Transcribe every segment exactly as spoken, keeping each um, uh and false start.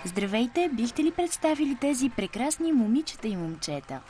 Здравейте, бихте ли представили тези прекрасни момичета и момчета?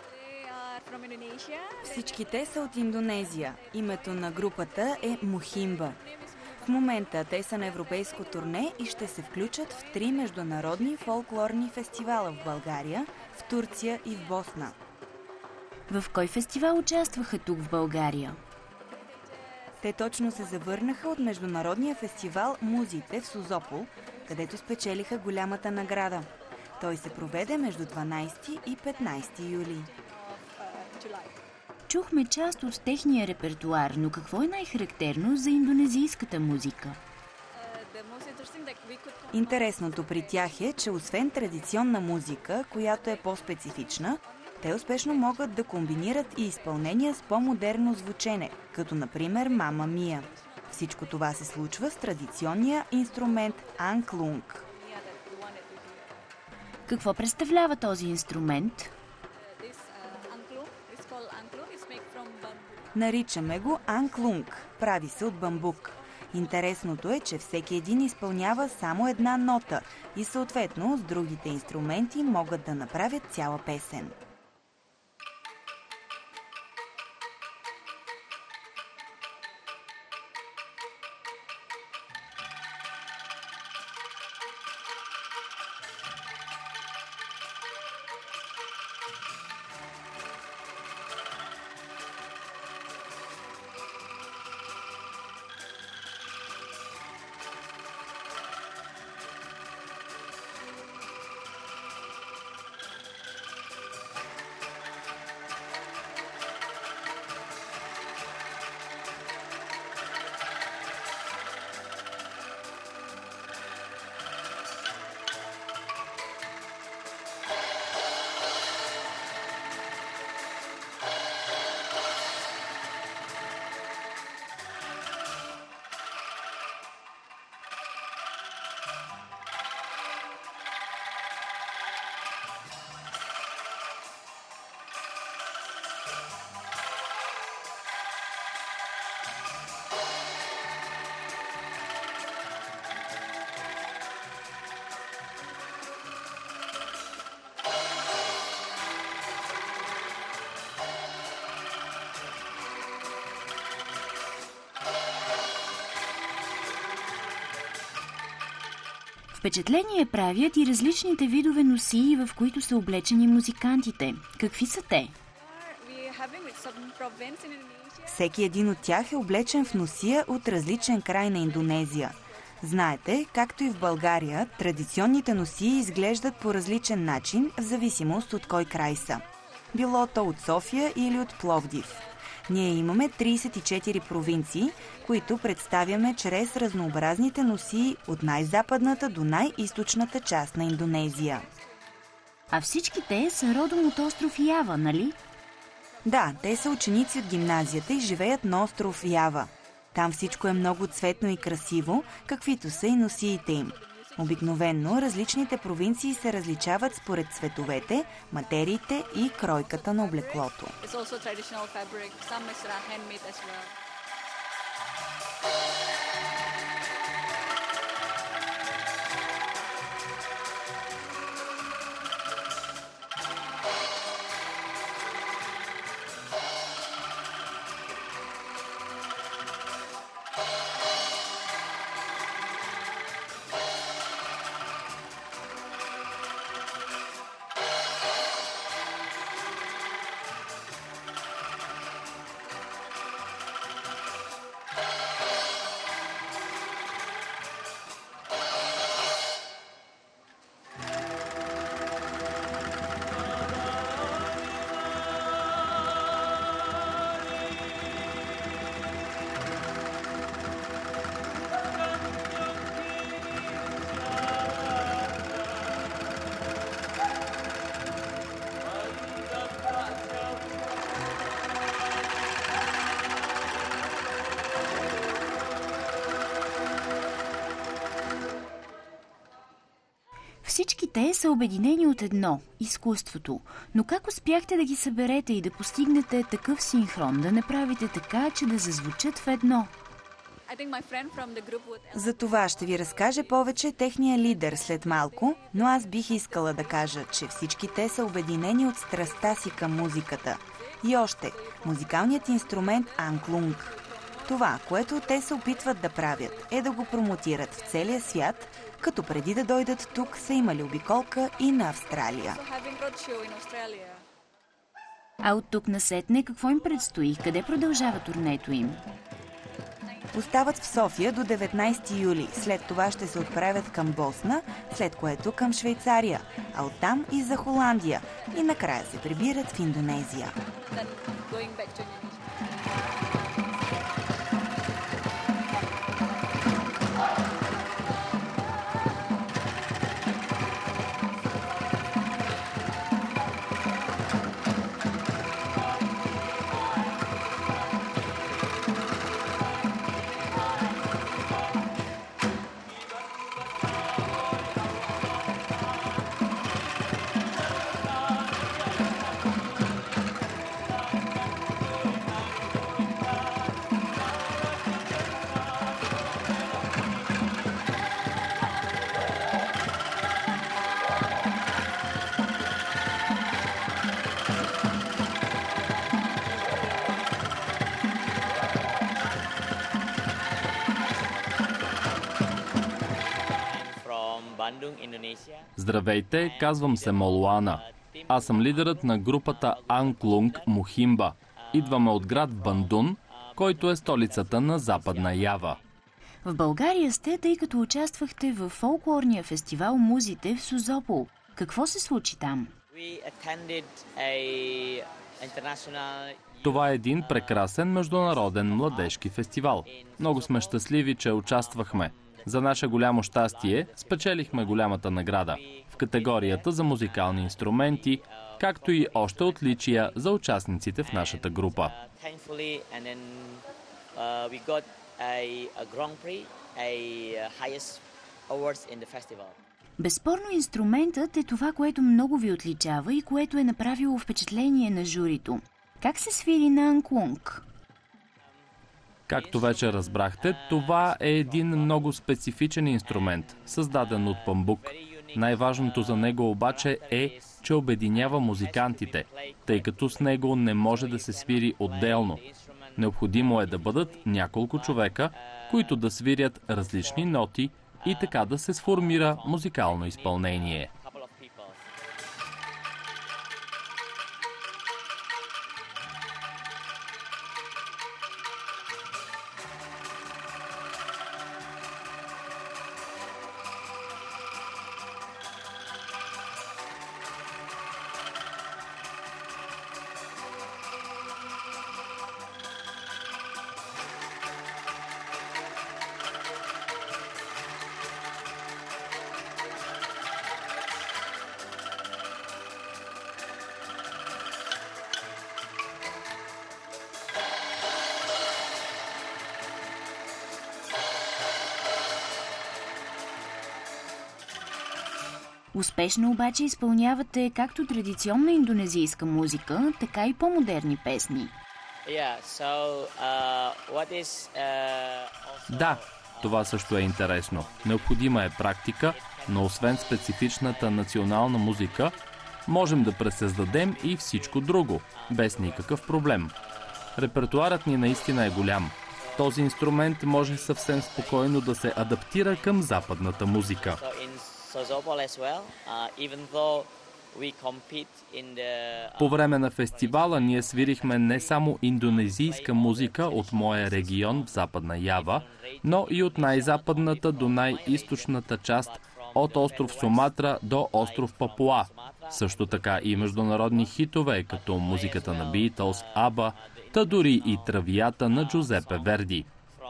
Всички те са от Индонезия. Името на групата е Мухимба. В момента те са на европейско турне и ще се включат в три международни фолклорни фестивала в България, в Турция и в Босна. В кой фестивал участваха тук в България? Те точно се завърнаха от международния фестивал Музите в Созопол, където спечелиха голямата награда. Той се проведе между дванайсети и петнайсети юли. Чухме част от техния репертуар, но какво е най-характерно за индонезийската музика? Интересното при тях е, че освен традиционна музика, която е по-специфична, те успешно могат да комбинират и изпълнения с по-модерно звучене, като например Мама Мия. Всичко това се случва с традиционния инструмент анклунг. Какво представлява този инструмент? Наричаме го анклунг. Прави се от бамбук. Интересното е, че всеки един изпълнява само една нота и съответно с другите инструменти могат да направят цяла песен. Впечатление правят и различните видове носии, в които са облечени музикантите. Какви са те? Всеки един от тях е облечен в носия от различен край на Индонезия. Знаете, както и в България, традиционните носии изглеждат по различен начин, в зависимост от кой край са. Било то от София или от Пловдив. Ние имаме трийсет и четири провинции, които представяме чрез разнообразните носии от най-западната до най-източната част на Индонезия. А всички те са родом от остров Ява, нали? Да, те са ученици от гимназията и живеят на остров Ява. Там всичко е много цветно и красиво, каквито са и носиите им. Обикновенно различните провинции се различават според цветовете, материите и кройката на облеклото. Всички те са обединени от едно – изкуството. Но как успяхте да ги съберете и да постигнете такъв синхрон, да направите така, че да зазвучат в едно? За това ще ви разкаже повече техния лидер след малко, но аз бих искала да кажа, че всички те са обединени от страстта си към музиката. И още, музикалният инструмент анклунг. Това, което те се опитват да правят, е да го промотират в целия свят, като преди да дойдат тук са имали обиколка и на Австралия. А от тук насетне какво им предстои? Къде продължава турнето им? Остават в София до деветнайсети юли. След това ще се отправят към Босна, след което към Швейцария, а оттам и за Холандия. И накрая се прибират в Индонезия. Здравейте, казвам се Молуана. Аз съм лидерът на групата Анклунг Мухимба. Идваме от град Бандун, който е столицата на Западна Ява. В България сте, тъй като участвахте в фолклорния фестивал Музите в Созопол. Какво се случи там? Това е един прекрасен международен младежки фестивал. Много сме щастливи, че участвахме. За наше голямо щастие спечелихме голямата награда в категорията за музикални инструменти, както и още отличия за участниците в нашата група. Безспорно инструментът е това, което много ви отличава и което е направило впечатление на журито. Как се свири на анклунг? Както вече разбрахте, това е един много специфичен инструмент, създаден от памбук. Най-важното за него обаче е, че обединява музикантите, тъй като с него не може да се свири отделно. Необходимо е да бъдат няколко човека, които да свирят различни ноти и така да се сформира музикално изпълнение. Успешно обаче изпълнявате както традиционна индонезийска музика, така и по-модерни песни. Да, това също е интересно. Необходима е практика, но освен специфичната национална музика, можем да пресъздадем и всичко друго, без никакъв проблем. Репертуарът ни наистина е голям. Този инструмент може съвсем спокойно да се адаптира към западната музика. По време на фестивала ние свирихме не само индонезийска музика от моя регион в Западна Ява, но и от най-западната до най-източната част, от остров Суматра до остров Папуа. Също така и международни хитове, като музиката на Beatles, Аба, та дори и Травията на Джузепе Верди.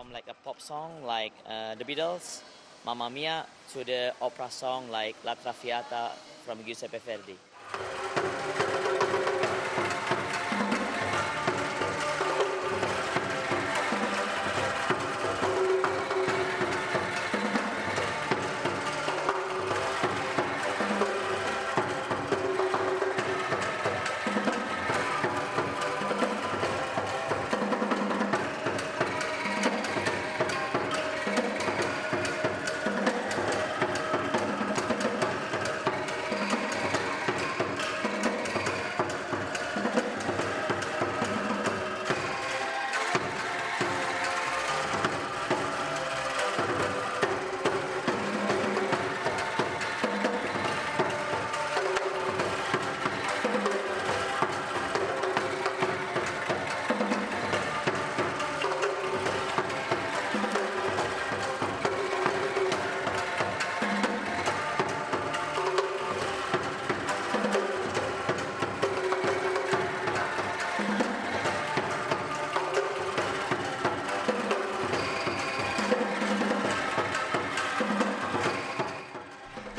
Mamma Mia to the opera song like La Traviata from Giuseppe Verdi.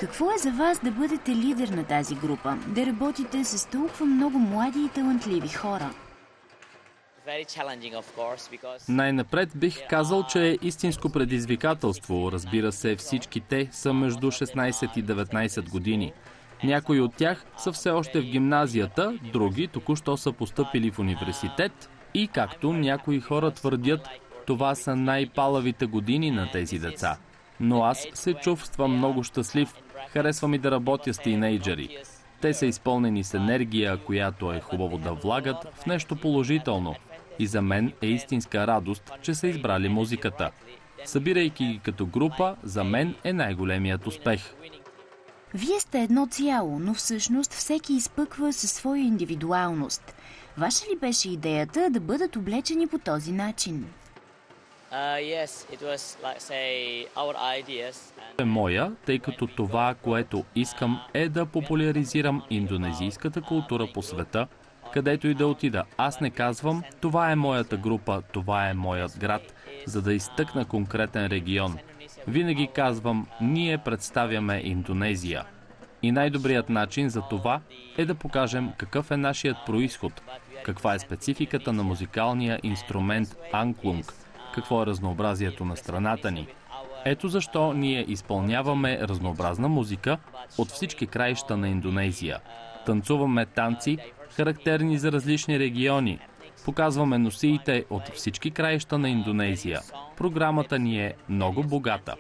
Какво е за вас да бъдете лидер на тази група, да работите с толкова много млади и талантливи хора? Най-напред бих казал, че е истинско предизвикателство. Разбира се, всички те са между шестнайсет и деветнайсет години. Някои от тях са все още в гимназията, други току-що са постъпили в университет и, както някои хора твърдят, това са най-палавите години на тези деца. Но аз се чувствам много щастлив. Харесвам и да работя с тийнейджери. Те са изпълнени с енергия, която е хубаво да влагат в нещо положително. И за мен е истинска радост, че са избрали музиката. Събирайки ги като група, за мен е най-големият успех. Вие сте едно цяло, но всъщност всеки изпъква със своя индивидуалност. Ваша ли беше идеята да бъдат облечени по този начин? Е моя, тъй като това, което искам, е да популяризирам индонезийската култура по света, където и да отида. Аз не казвам, това е моята група, това е моят град, за да изтъкна конкретен регион. Винаги казвам, ние представяме Индонезия. И най-добрият начин за това е да покажем какъв е нашият произход, каква е спецификата на музикалния инструмент анклунг, какво е разнообразието на страната ни. Ето защо ние изпълняваме разнообразна музика от всички краища на Индонезия. Танцуваме танци, характерни за различни региони. Показваме носиите от всички краища на Индонезия. Програмата ни е много богата.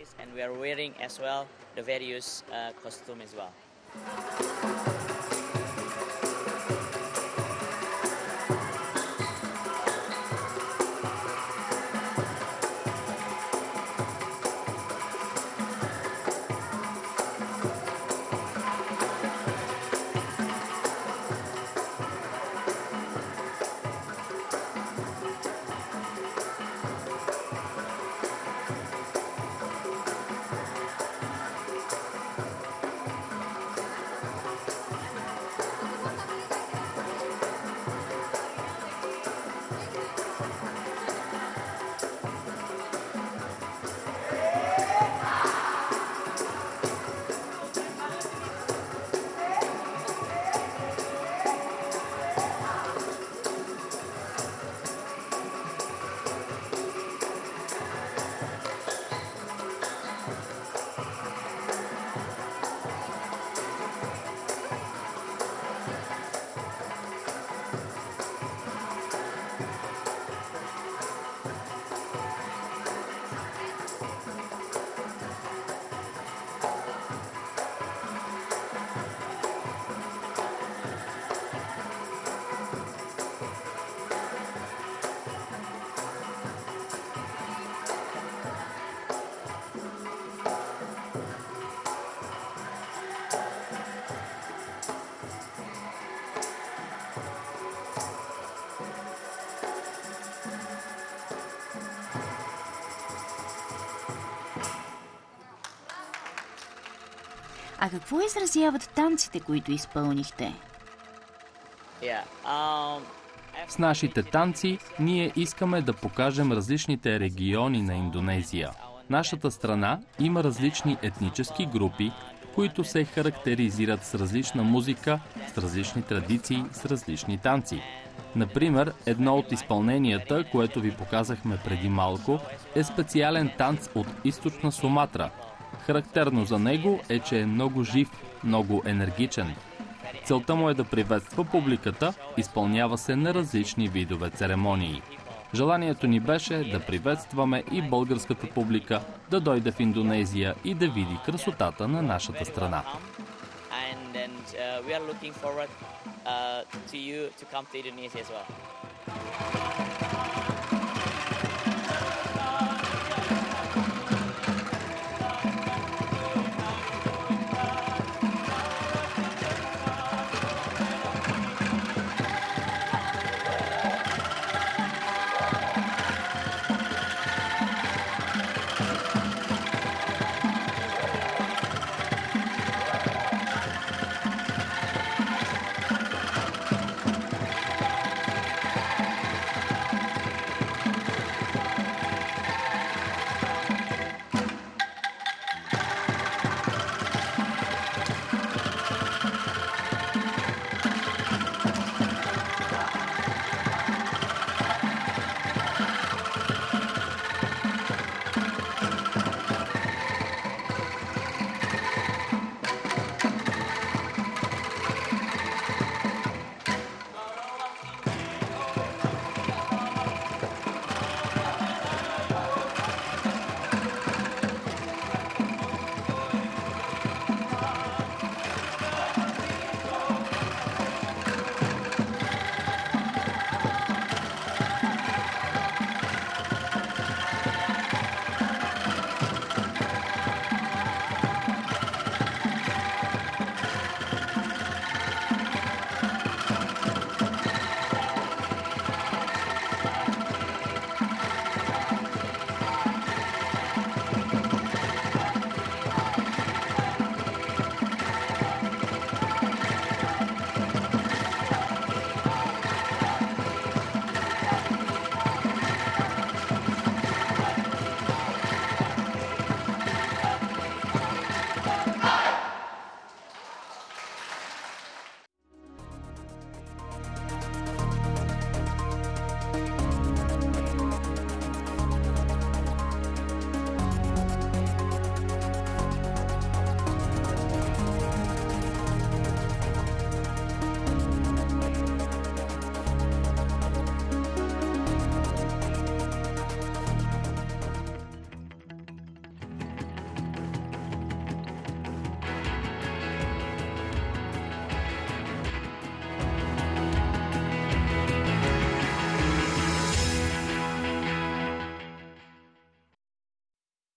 А какво изразяват танците, които изпълнихте? С нашите танци ние искаме да покажем различните региони на Индонезия. Нашата страна има различни етнически групи, които се характеризират с различна музика, с различни традиции, с различни танци. Например, едно от изпълненията, което ви показахме преди малко, е специален танц от източна Суматра. Характерно за него е, че е много жив, много енергичен. Целта му е да приветства публиката, изпълнява се на различни видове церемонии. Желанието ни беше да приветстваме и българската публика да дойде в Индонезия и да види красотата на нашата страна. And uh, we are looking forward uh, to you to come to Indonesia as well.